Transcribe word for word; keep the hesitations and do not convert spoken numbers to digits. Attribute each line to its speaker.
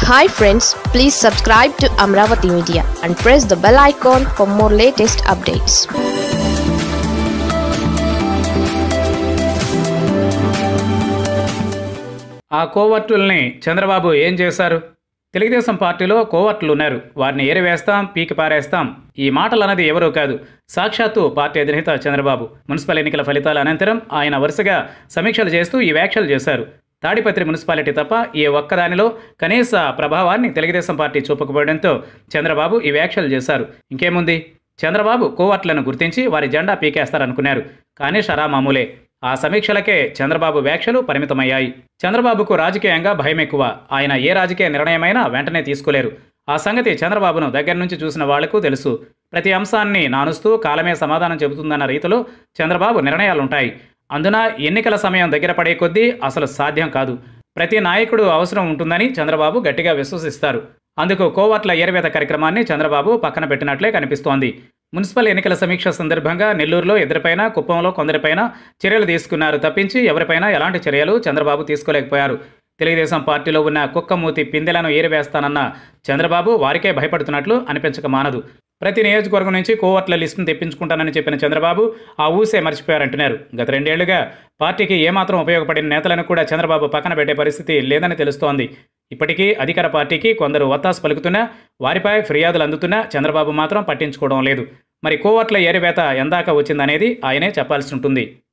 Speaker 1: Hi friends, please subscribe to Amaravathi Media and press the bell icon for more latest updates.
Speaker 2: ఆ కోవర్టుల్ని చంద్రబాబు ఏం చేశారు? తెలుగుదేశం పార్టీలో కోవర్టులు ఉన్నారు. వారిని ఏరివేస్తాం, పీకి పారేస్తాం. ఈ మాటలు అన్నది ఎవరూ కాదు, సాక్షాత్తు పార్టీ అధినేత చంద్రబాబు. మున్సిపల్ ఎన్నికల ఫలితాల అనంతరం ఆయన వరుసగా సమీక్షలు చేస్తూ ఈ వ్యాఖ్యలు చేశారు. తాడిపత్రి మున్సిపాలిటీ తప్ప ఏ ఒక్కదానిలో కనీస ప్రభావాన్ని తెలుగుదేశం పార్టీ చూపకపోవడంతో చంద్రబాబు ఈ వ్యాఖ్యలు చేశారు. ఇంకేముంది, చంద్రబాబు కోవర్ట్లను గుర్తించి వారి జెండా పీకేస్తారనుకున్నారు. కానీ షరా మామూలే. ఆ సమీక్షలకే చంద్రబాబు వ్యాఖ్యలు పరిమితమయ్యాయి. చంద్రబాబుకు రాజకీయంగా భయం ఎక్కువ. ఆయన ఏ రాజకీయ నిర్ణయమైనా వెంటనే తీసుకోలేరు. ఆ సంగతి చంద్రబాబును దగ్గర నుంచి చూసిన వాళ్లకు తెలుసు. ప్రతి అంశాన్ని నానుస్తూ కాలమే సమాధానం చెబుతుందన్న రీతిలో చంద్రబాబు నిర్ణయాలుంటాయి. అందున ఎన్నికల సమయం దగ్గర పడే కొద్దీ అసలు సాధ్యం కాదు. ప్రతి నాయకుడు అవసరం ఉంటుందని చంద్రబాబు గట్టిగా విశ్వసిస్తారు. అందుకు కోవర్ట్ల ఏరివేత కార్యక్రమాన్ని చంద్రబాబు పక్కన పెట్టినట్లే కనిపిస్తోంది. మున్సిపల్ ఎన్నికల సమీక్ష సందర్భంగా నెల్లూరులో ఇద్దరిపైన, కుప్పంలో కొందరిపైన చర్యలు తీసుకున్నారు తప్పించి ఎవరిపైనా ఎలాంటి చర్యలు చంద్రబాబు తీసుకోలేకపోయారు. తెలుగుదేశం పార్టీలో ఉన్న కుక్కమూతి పిందెలను ఏరివేస్తానన్న చంద్రబాబు వారికే భయపడుతున్నట్లు అనిపించక మానదు. ప్రతి నియోజకవర్గం నుంచి కోవర్ట్ల లిస్టును తెప్పించుకుంటానని చెప్పిన చంద్రబాబు ఆ ఊసే మర్చిపోయారంటున్నారు. గత రెండేళ్లుగా పార్టీకి ఏమాత్రం ఉపయోగపడిన నేతలను కూడా చంద్రబాబు పక్కన పెట్టే పరిస్థితి లేదని తెలుస్తోంది. ఇప్పటికీ అధికార పార్టీకి కొందరు వత్తాసు పలుకుతున్నా, వారిపై ఫిర్యాదులు అందుతున్నా చంద్రబాబు మాత్రం పట్టించుకోవడం లేదు. మరి కోవర్ట్ల ఏరివేత ఎందాక వచ్చిందనేది ఆయనే చెప్పాల్సి ఉంటుంది.